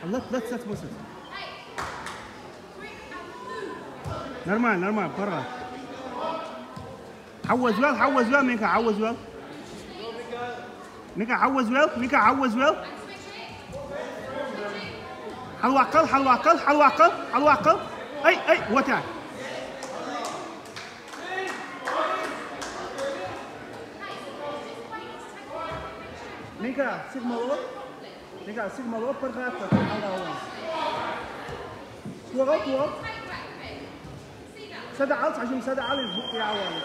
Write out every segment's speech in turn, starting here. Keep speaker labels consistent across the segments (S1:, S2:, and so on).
S1: لا تبسط. نورمال برا. عوز ويل ميكا عوز ويل. ميكا عوز ويل. حلو عقل. اي وتعال. ميكا سيجما لو برغاتا على هون. توغل. سدع على عشان سدع على البوق يا عوالي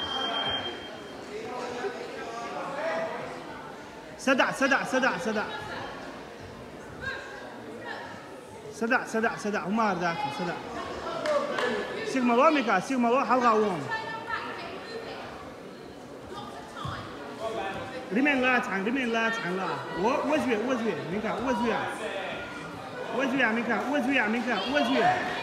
S1: سدع وما ذاك سدع. سيجما لو ميكا حلقة هون. ريمين لات عن لا. وزوية ميكا وزوية ميكا.